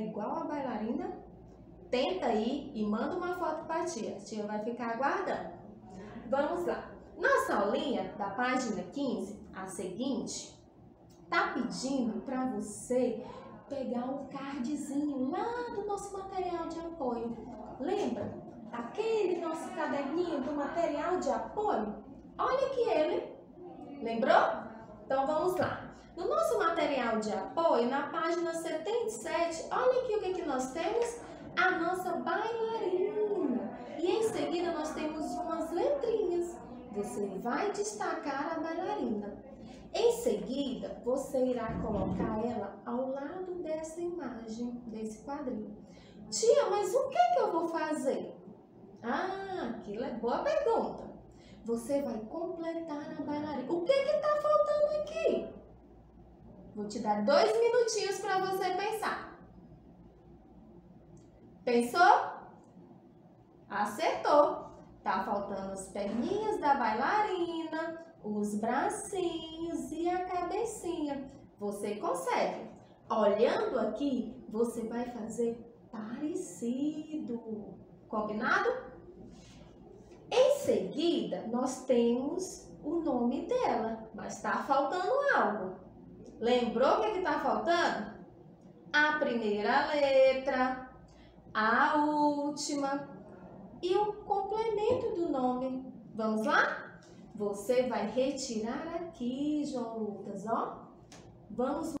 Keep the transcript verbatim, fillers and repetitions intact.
igual a bailarina? Tenta aí e manda uma foto para a tia. A tia vai ficar aguardando. Vamos lá. Nossa aulinha da página quinze, a seguinte, tá pedindo para você pegar um cardzinho lá do nosso material de apoio. Lembra? Aquele nosso caderninho do material de apoio? Olha aqui ele. Lembrou? Então vamos lá. No nosso material de apoio, na página setenta e sete, olha aqui o que, que nós temos. A nossa bailarina. E em seguida nós temos umas letrinhas. Você vai destacar a bailarina. Em seguida, você irá colocar ela ao lado dessa imagem, desse quadrinho. Tia, mas o que, que eu vou fazer? Ah, aquilo é boa pergunta. Você vai completar a bailarina. O que está faltando aqui? Vou te dar dois minutinhos para você pensar. Pensou? Acertou. Tá faltando as perninhas da bailarina, os bracinhos e a cabecinha. Você consegue. Olhando aqui, você vai fazer parecido. Combinado? Em seguida, nós temos o nome dela, mas está faltando algo. Lembrou o que está faltando? A primeira letra, a última e o complemento do nome. Vamos lá? Você vai retirar aqui, João Lucas, ó. Vamos